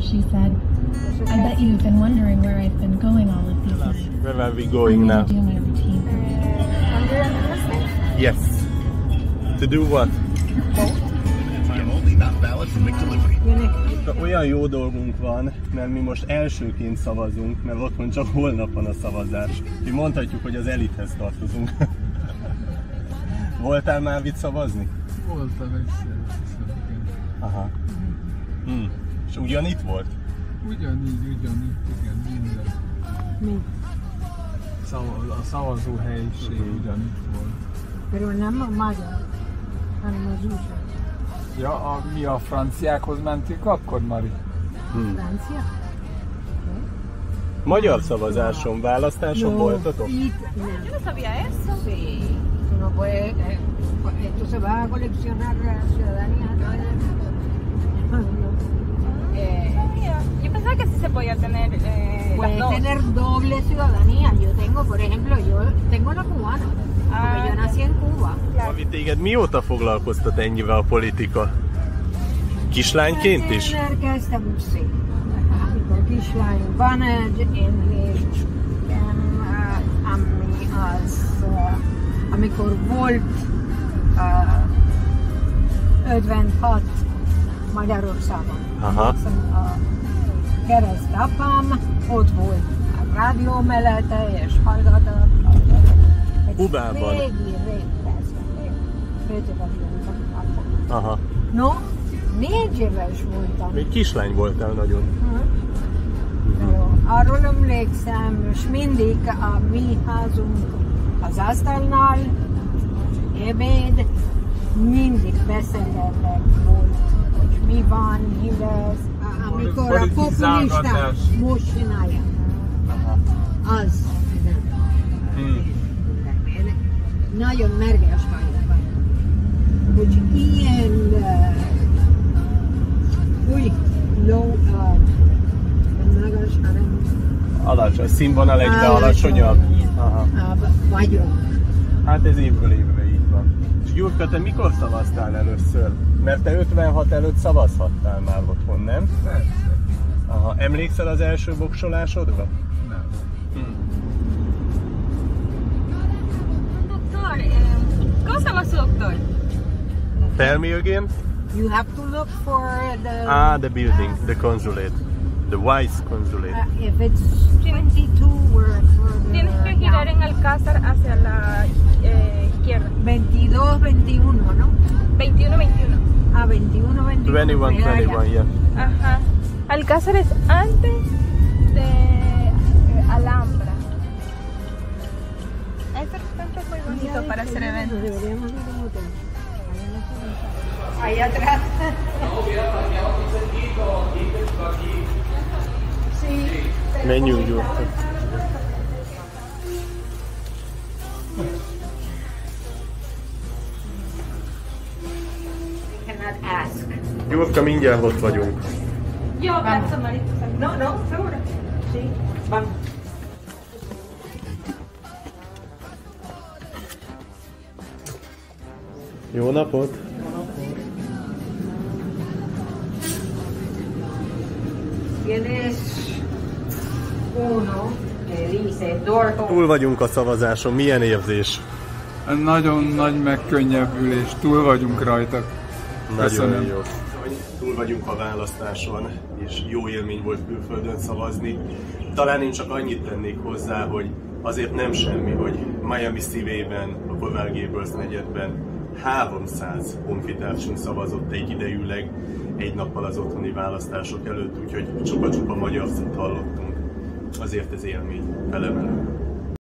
she said, I bet you've been wondering where I've been going all of these nights. Where are we going now? Do my routine. Yes. To do what? Olyan jó dolgunk van, mert mi most elsőként szavazunk, mert otthon csak holnap van a szavazás. Mi mondhatjuk, hogy az elithez tartozunk. Voltál már itt szavazni? Voltam egyszer. Aha. És ugyanitt volt? Ugyanígy, igen, minden. Mi? A szavazó helyiség ugyanitt volt. Pero nem a magyar, hanem az USA. Ja, mi a franciákhoz mentünk akkor, Mari? Francia? Magyar szavazáson, választáson voltatok? Itt nem. Yo no sabía eso. Sí. Tú no puedes, esto se va a coleccionar ciudadanía. Yo pensaba que sí se podía tener las Puedes dos. tener doble ciudadanía. Yo tengo, por ejemplo, yo tengo la cubana. Porque yo nací en Cuba. Ami téged mióta foglalkoztat ennyivel a politika? Kislányként is? Elkezdtem úgy szép. Amikor kislány van egy ami az, amikor volt 56 Magyarországon. Aha. A keresztapám ott volt a rádió mellette, és hallgatott. Kubában? Régi, persze. 5 éves voltam akkor. Aha. No, 4 éves voltam. Még kislány voltál nagyon. Arról emlékszem, és mindig a mi házunk az asztalnál, ebéd, mindig beszélgetek volt, hogy mi van, mi lesz, amikor a populista most csinálja. Az. Nagyon mérges vagyok, hogy ilyen új low Alacsony, színvonal egyre alacsonyabb? Aha. Vagyok. Hát ez évről évre így van. És Gyurka, te mikor szavaztál először? Mert te 56 előtt szavazhattál már otthon, nem? Persze. Aha. Emlékszel az első voksolásodra? Nem. Doctor, ¿cómo se llama su doctor? Tell me again? You have to look for the... The building, the consulate. The Vice Consulate. If it's 22, we're for the... Tienes que girar en Alcázar hacia la izquierda. 22, 21, ¿no? 21, 21. 21, 21. 21, 21, yeah. Ajá. Alcázar es antes de Alhambra. Ese restaurante es muy bonito para hacer eventos. Deberíamos ir a un hotel. Ahí atrás. Sí. Menjünk, Gyurka. Cannot ask. Gyurka, mindjárt ott vagyunk. Yo, gracias, Marito. No, seguro. Sí, vamos. Jó napot! Tienes uno que dice door. Túl vagyunk a szavazáson, milyen érzés? Nagyon nagy megkönnyebbülés, túl vagyunk rajta. Köszönöm. Nagyon jó. Túl vagyunk a választáson, és jó élmény volt külföldön szavazni. Talán én csak annyit tennék hozzá, hogy azért nem semmi, hogy Miami szívében, a Coral Gables negyedben 300 honfitársunk szavazott egyidejűleg egy nappal az otthoni választások előtt, úgyhogy csupa-csupa magyar szót hallottunk. Azért ez élmény, felemelő.